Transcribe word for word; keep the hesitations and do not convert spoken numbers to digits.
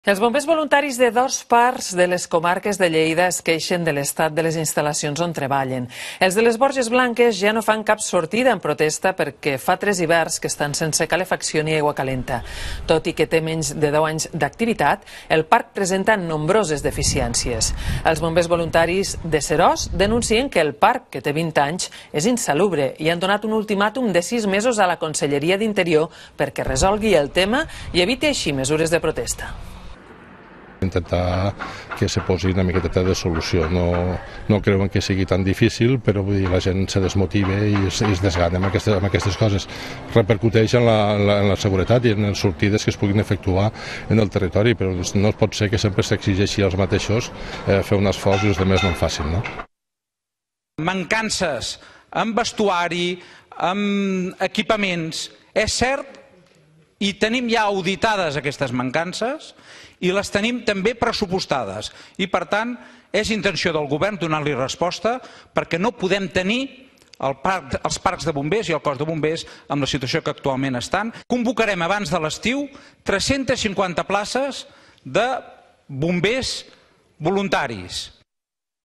Els bombers voluntaris de dos parts de les comarques de Lleida es queixen de l'estat de les instal·lacions on treballen. Els de les Borges Blanques ja no fan cap sortida en protesta perquè fa tres hiverns que estan sense calefacció ni aigua calenta. Tot i que té menys de deu anys d'activitat, el parc presenta nombroses deficiències. Els bombers voluntaris de Seròs denuncien que el parc, que té vint anys, és insalubre i han donat un ultimàtum de sis mesos a la Conselleria d'Interior perquè resolgui el tema i eviti així mesures de protesta. Intentar que se posi una miqueta de solució. No, no creuen que sigui tan difícil, però vull dir, la gent se desmotiva i es, es desgana amb aquestes, amb aquestes coses. Repercuteix en la, en, la, en la seguretat i en les sortides que es puguin efectuar en el territori, però no pot ser que sempre s'exigeixi als mateixos eh, fer un esforç i els altres no en facin. No? Mancances en vestuari, en equipaments, és cert, i tenim ja auditades aquestes mancances i les tenim també pressupostades. I, per tant, és intenció del govern donar-li resposta perquè no podem tenir el parc, els parcs de bombers i el cos de bombers amb la situació que actualment estan. Convocarem abans de l'estiu tres-centes cinquanta places de bombers voluntaris.